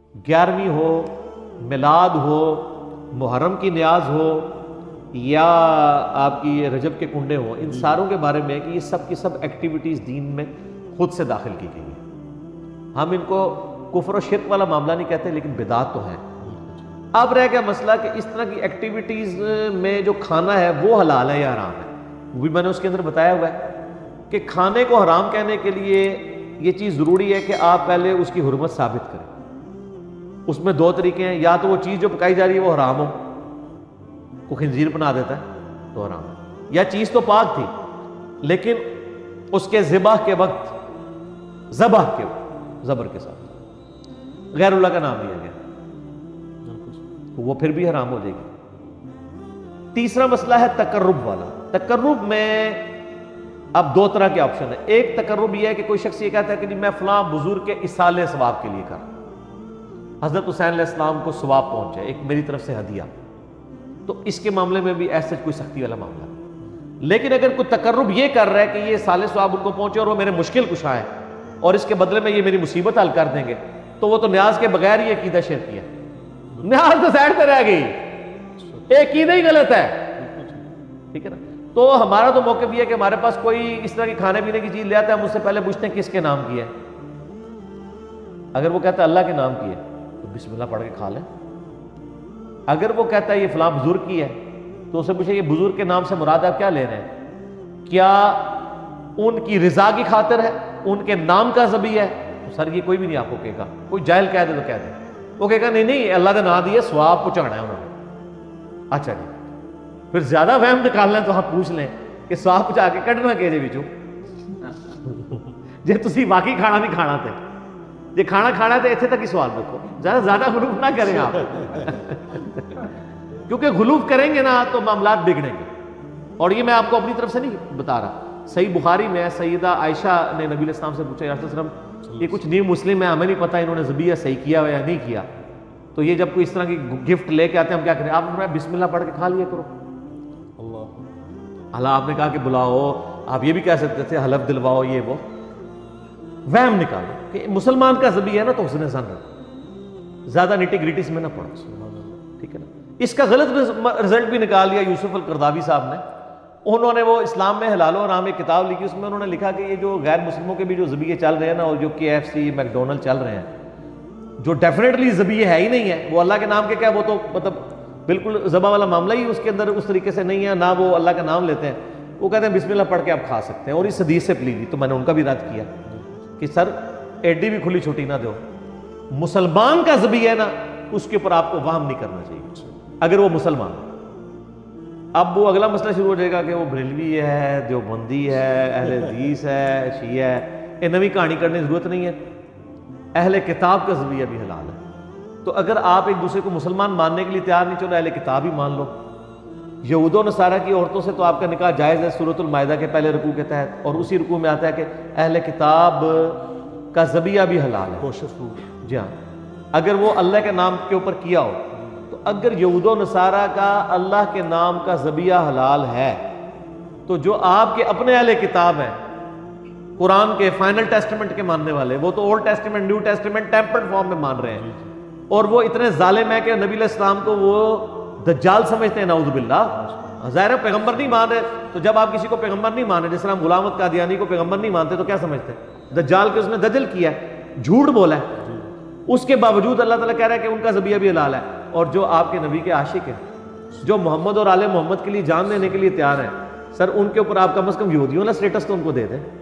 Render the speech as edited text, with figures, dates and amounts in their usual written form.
11वीं हो, मिलाद हो, मुहर्रम की न्याज हो, या आपकी ये रजब के कुंडे हो, इन सारों के बारे में कि ये सब की सब एक्टिविटीज़ दीन में खुद से दाखिल की गई है। हम इनको कुफ्र और शिर्क वाला मामला नहीं कहते, लेकिन बिदात तो है। अब रह गया मसला कि इस तरह की एक्टिविटीज़ में जो खाना है वो हलाल है या हराम है। वो भी मैंने उसके अंदर बताया हुआ है कि खाने को हराम कहने के लिए ये चीज़ ज़रूरी है कि आप पहले उसकी हुर्मत साबित करें। उसमें दो तरीके हैं, या तो वो चीज़ जो पकाई जा रही है वो हराम हो, को खिंजीर बना देता है तो हराम है, या चीज़ तो पाक थी लेकिन उसके ज़िबाह के वक्त ज़बर के साथ गैरुल्लाह का नाम लिया गया तो वो फिर भी हराम हो जाएगी। तीसरा मसला है तकर्रुब वाला। तकर्रुब में अब दो तरह के ऑप्शन है। एक तकर्रुब यह है कि कोई शख्स ये कहता है कि नहीं मैं फलां बुजुर्ग के इसाले सवाब के लिए कर, हजरत हुसैन अलैहिस्सलाम को सवाब पहुंचे, एक मेरी तरफ से हदिया, तो इसके मामले में भी ऐसे कोई सख्ती वाला मामला है। लेकिन अगर कोई तकर्रुब ये कर रहा है कि ये साले सवाब उनको पहुंचे और वो मेरे मुश्किल कुशा है और इसके बदले में ये मेरी मुसीबत हल कर देंगे, तो वो तो न्याज के बगैर ही अकीदा शिरकी है। न्याज तो साइड पर रह गई, अकीदा ही गलत है, ठीक है ना। तो हमारा तो मौक़िफ़ ये है कि हमारे पास कोई इस तरह की खाने पीने की चीज ले आता है, हम उससे पहले पूछते हैं किसके नाम की है। अगर वो कहता है अल्लाह के नाम की है तो बिस्मिल्लाह पढ़ के खा लें। अगर वो कहता है ये फलां बुजुर्ग की है तो उससे पूछे ये बुजुर्ग के नाम से मुराद आप क्या ले रहे हैं, क्या उनकी रिजा की खातिर है, उनके नाम का ज़बी है? तो सर ये कोई भी नहीं आपको कहेगा, कोई जाहिल कह दे तो कह दे, वो कहेगा नहीं नहीं अल्लाह का नाम दिए स्वाब पहुंचाना है उन्होंने। अच्छा जी, फिर ज्यादा वहम निकालना है तो आप पूछ लें कि स्वाब पहुंचा के कढ़ना के विचों जे तुसी वाकई खाना नहीं खाना थे, जे खाना खाना है तो इतने तक ही सवाल रखो, ज्यादा गुलूफ ना करें आप क्योंकि गुलूफ करेंगे ना तो मामलात बिगड़ेंगे। और ये मैं आपको अपनी तरफ से नहीं बता रहा, सही बुखारी में सैयदा आयशा ने नबी इस्लाम से पूछा, या रसूल सल्लम ये कुछ न्यू मुस्लिम है, हमें नहीं पता इन्होंने ज़बिया सही किया या नहीं किया, तो ये जब कोई इस तरह की गिफ्ट लेके आते हैं हम क्या करें? आप बिस्मिल्लाह पढ़ के खा लिया करो। अल्लाह आपने कहा कि बुलाओ, आप ये भी कह सकते थे हलफ दिलवाओ, ये वो वहम निकालो कि मुसलमान का ज़बी है ना तो उसने ज़न रखो, ज्यादा निटी ग्रिटीज में ना पड़ो, ठीक है ना। इसका गलत रिजल्ट भी निकाल लिया यूसुफ अल करदावी साहब ने। उन्होंने वो इस्लाम में हलाल और हराम एक किताब लिखी, उसमें उन्होंने लिखा कि ये जो गैर मुस्लिमों के भी जो ज़बिये चल रहे हैं ना, और जो KFC मैकडोनल्ड चल रहे हैं, जो डेफिनेटली ज़बिये है ही नहीं है, वो अल्लाह के नाम के क्या, वो तो मतलब बिल्कुल ज़बा वाला मामला ही उसके अंदर उस तरीके से नहीं है ना, वो अल्लाह का नाम लेते हैं, वो कहते हैं बिस्मिल्लाह पढ़ के आप खा सकते हैं। और इस हदीस से प्ली दी, तो मैंने उनका भी रद्द किया कि सर एडी भी खुली छुट्टी ना दो, मुसलमान का ज़बी है ना उसके ऊपर आपको वाहम नहीं करना चाहिए अगर वो मुसलमान। अब वो अगला मसला शुरू हो जाएगा कि वो बरेलवी है, देवबंदी है, अहले हदीस है, शिया है, ये नवी कहानी करने की जरूरत नहीं है। अहले किताब का ज़बिया भी हलाल है, तो अगर आप एक दूसरे को मुसलमान मानने के लिए तैयार नहीं, चलो अहले किताब ही मान लो। यहूदो नसारा की औरतों से तो आपका निकाह जायज़ है सूरतुल माइदा के पहले रुकू के तहत, और उसी रुकू में आता है कि अहले किताब का ज़बिया भी हलाल है। जी हाँ, अगर वो अल्लाह के नाम के ऊपर किया हो, तो अगर यहूदो नसारा का अल्लाह के नाम का ज़बिया हलाल है, तो जो आपके अपने अहले किताब हैं, कुरान के फाइनल टेस्टामेंट के मानने वाले, वो तो old testament new testament tampered form में मान रहे हैं, और वो इतने जालिम है कि नबी इस्लाम को वो दज्जाल समझते हैं, नाउज़ुबिल्लाह। ज़ाहिर है पैगंबर नहीं मान रहे, तो जब आप किसी को पैगंबर नहीं मान रहे, जैसे हम गुलाम कादियानी को पैगंबर नहीं मानते, तो क्या समझते हैं? दज्जाल के उसने दजल किया है, झूठ बोला है, उसके बावजूद अल्लाह ताला कह रहा है कि उनका ज़बिया भी हलाल है। और जो आपके नबी के आशिक हैं, जो मोहम्मद और आले मोहम्मद के लिए जान देने के लिए तैयार हैं, सर उनके ऊपर आप कम से कम यहूदियों वाला स्टेटस तो उनको दे दें।